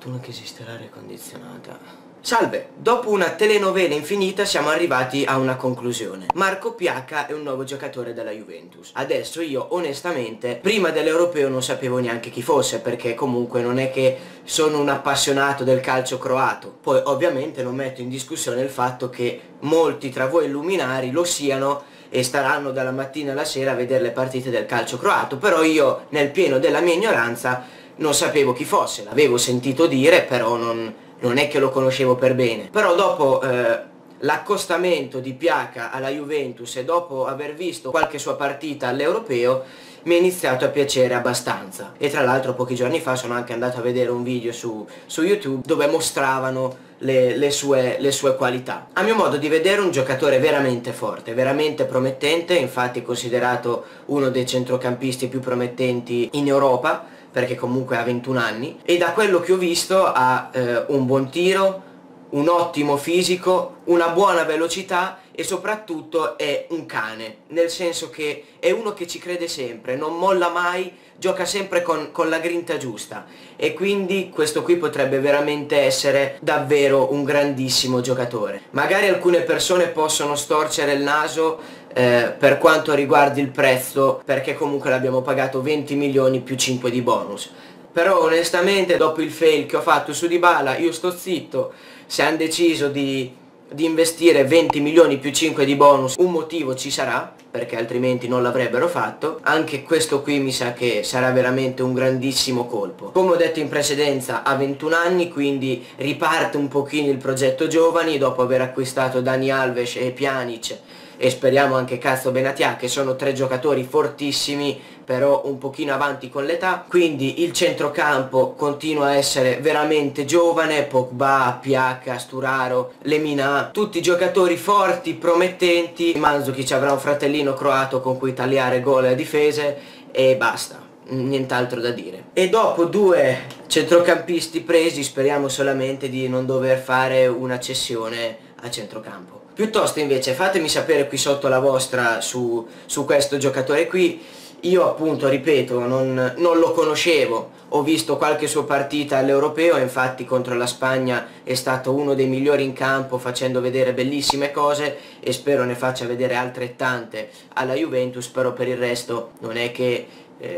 fortuna che esiste l'aria condizionata. Salve, dopo una telenovela infinita siamo arrivati a una conclusione. Marco Piacca è un nuovo giocatore della Juventus. Adesso io onestamente prima dell'Europeo non sapevo neanche chi fosse, perché comunque non è che sono un appassionato del calcio croato. Poi ovviamente non metto in discussione il fatto che molti tra voi luminari lo siano e staranno dalla mattina alla sera a vedere le partite del calcio croato, però io nel pieno della mia ignoranza non sapevo chi fosse, l'avevo sentito dire, però non è che lo conoscevo per bene. Però dopo l'accostamento di Piacca alla Juventus e dopo aver visto qualche sua partita all'Europeo mi è iniziato a piacere abbastanza. E tra l'altro pochi giorni fa sono anche andato a vedere un video su YouTube dove mostravano le sue qualità. A mio modo di vedere un giocatore veramente forte, veramente promettente, infatti è considerato uno dei centrocampisti più promettenti in Europa, perché comunque ha 21 anni, e da quello che ho visto ha un buon tiro, un ottimo fisico, una buona velocità e soprattutto è un cane, nel senso che è uno che ci crede sempre, non molla mai, gioca sempre con la grinta giusta, e quindi questo qui potrebbe veramente essere davvero un grandissimo giocatore. Magari alcune persone possono storcere il naso per quanto riguarda il prezzo, perché comunque l'abbiamo pagato 20 milioni più 5 di bonus, però onestamente dopo il fail che ho fatto su Dybala io sto zitto. Se hanno deciso di investire 20 milioni più 5 di bonus, un motivo ci sarà, perché altrimenti non l'avrebbero fatto. Anche questo qui mi sa che sarà veramente un grandissimo colpo. Come ho detto in precedenza, ha 21 anni, quindi riparte un pochino il progetto giovani dopo aver acquistato Dani Alves e Pjanic e speriamo anche Cazzo Benatia, che sono tre giocatori fortissimi però un pochino avanti con l'età. Quindi il centrocampo continua a essere veramente giovane, Pogba, Piacca, Sturaro, Lemina, tutti giocatori forti, promettenti. Mandzukic avrà un fratellino croato con cui tagliare gol e difese e basta, nient'altro da dire. E dopo due centrocampisti presi speriamo solamente di non dover fare una cessione a centrocampo. Piuttosto invece fatemi sapere qui sotto la vostra su questo giocatore qui. Io appunto, ripeto, non lo conoscevo, ho visto qualche sua partita all'Europeo, infatti contro la Spagna è stato uno dei migliori in campo facendo vedere bellissime cose e spero ne faccia vedere altrettante alla Juventus, però per il resto non è che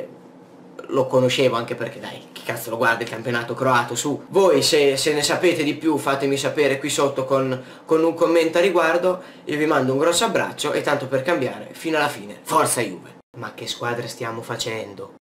lo conoscevo, anche perché dai, chi cazzo lo guarda il campionato croato, su. Voi se ne sapete di più fatemi sapere qui sotto con un commento a riguardo. Io vi mando un grosso abbraccio e tanto per cambiare, fino alla fine, forza Juve! Ma che squadre stiamo facendo?